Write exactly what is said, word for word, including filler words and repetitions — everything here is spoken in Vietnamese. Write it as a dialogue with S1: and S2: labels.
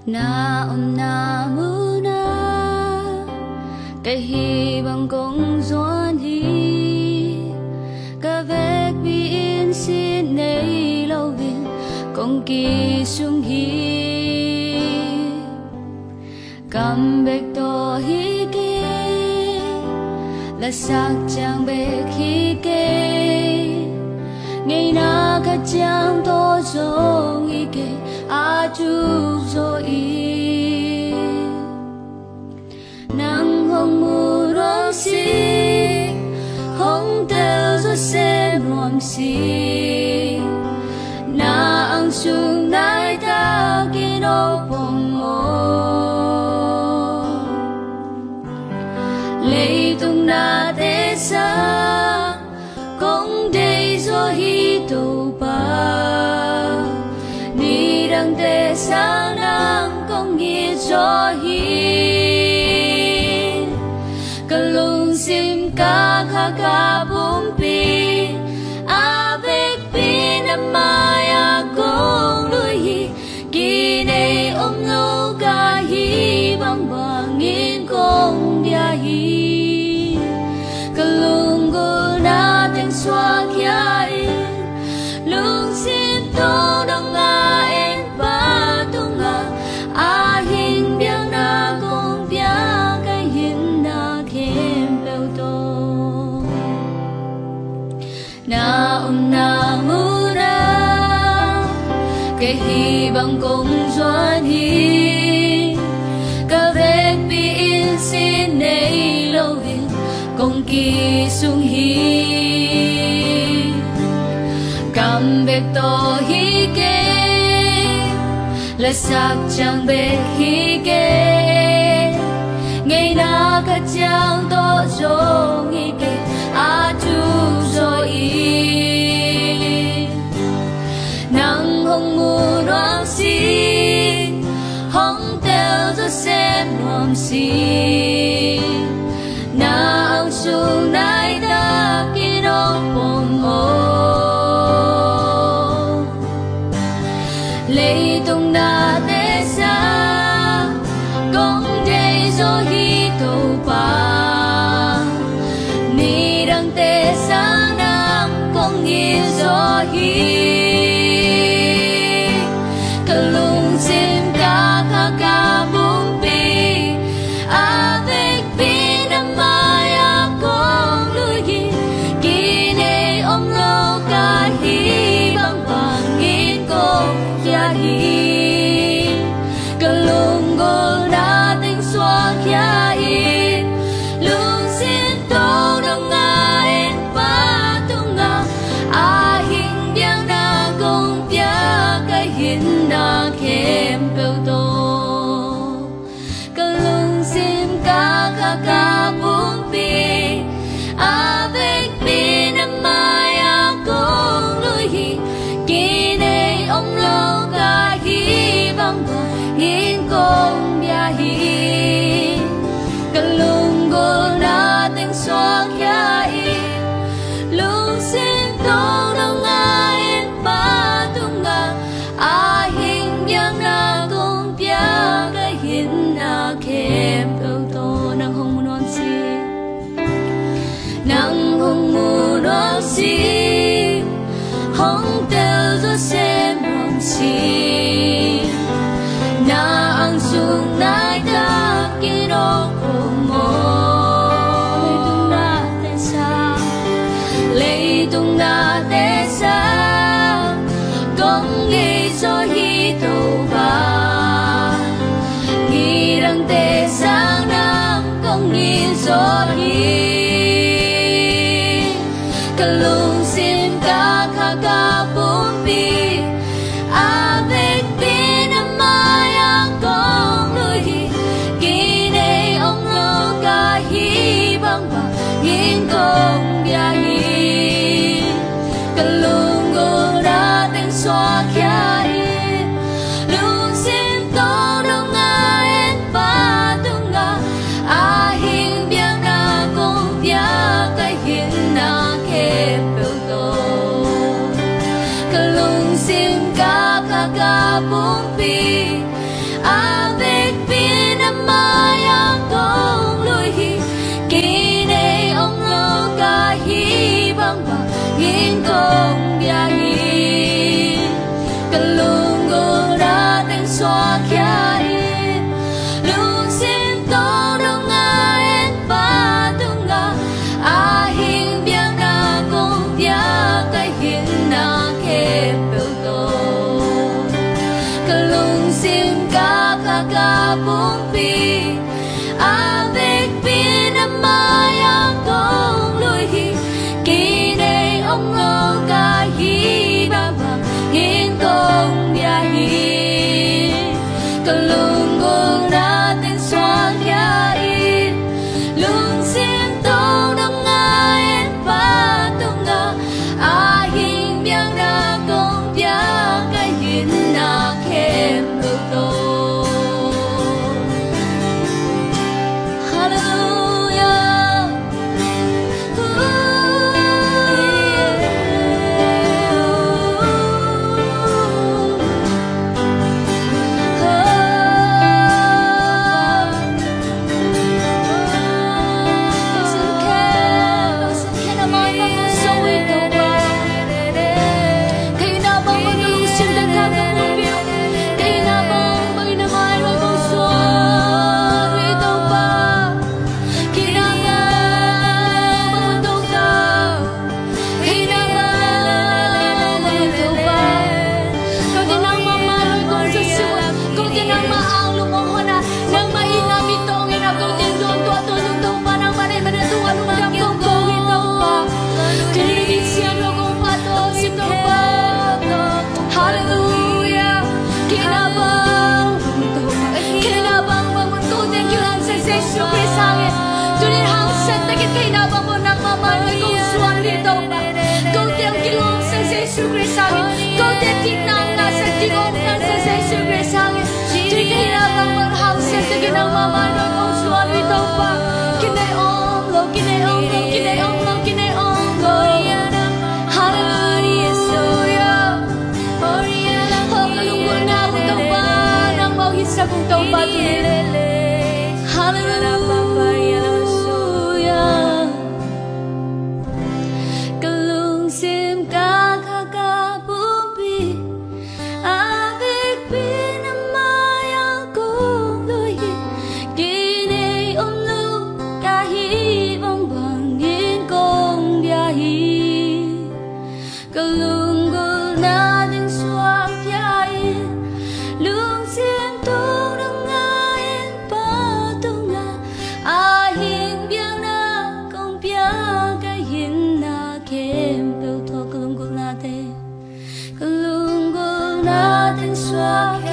S1: na om na mu na cái hy vọng cũng doan hi cả vết bi in xin nay lâu viên con kỳ sung hi cầm bек to hi kê là sắc chàng bek hi kê ngày na cả chàng to dong hi kê a chu rồi nắng hồng mù rong xi hồng teo rồi xem rong xi na ang sung nai ta ki no bong o lei tung na te sa kong dei rồi hi tu ba ni rang te sa nang kong gi cho hi kalung sim ka kha ka bum pi a vek pi na maya kong lui hi ki nei om lo ka hi bang bang in kong dia hi kalung go na ten swa kya in lung sim to dong a en pa tung a a hin biang na kong bia kai hin na khem peo to na om na mu na cái hy vọng cũng doan hi cả vết bi in xin nay lâu viên công kỳ sung hi cầm bek to hi kê là sắc chàng bek hi kê ngày na cả chàng to dong hi kê a chu rồi nắng hồng mù loang xi hồng teo rồi xem loang xi na ang sung nai ta ki no bong o lei tung na te sa kong dei zo hi to pa ni rang te sa nang kong gi zo hi kalung sim ka kha ka bum pi a vek pi na maya kong lui hi ki nei om lo ka hi bang bang in kong ya hi kalung go na ting swa kya in lung sin to dong a en pa tung a a hin biang na kong pia kai hin na khem peo to kalung sim ka kha ka bum pi a vek pi na maya kong lui hi ki nei om lo ka hi bang bang in kong bia hi kalung go na ting swa kya in lung sim to dong a en pa tung a a hin yang na kong pia kai hin na khem peo to nang hong mu non si nang hong mu non si hong teo zo xem rong si na ang sung nai ta ki no bong mo lei tung na te sa lei tung na te sa kong gi zo hi to ba ni rang te sang nam kong gi zo hi kalung sim ka kha ka bum pi a vek pi na maya kong lui hi ki nei om lo ka hi bang bang in kong bia hi kalung go na ten swa kya in lung sim to dong a en pa tung a a hin biang na kong bia kai hin na khem peo to kalung sim ka kha ka bum pi a yên công bia hi kalungo ra tiếng xoa kia lung xin to đông nga en pa tung nga a hin biang na công bia cái hin na ke biểu to kalung xin ka ka ka bung pi avec pinamaya kong lui kini ông lo ka hi ba ba hin kong bia hi kalungong natin swang yain lung sim tong nang ngayon patunga ahing biang na kong bia kayin na kem luto. Swag